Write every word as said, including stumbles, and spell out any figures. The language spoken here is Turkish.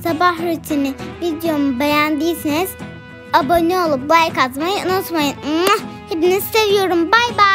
sabah rutini videomu beğendiyseniz abone olup like atmayı unutmayın. Hepinizi seviyorum. Bay bay.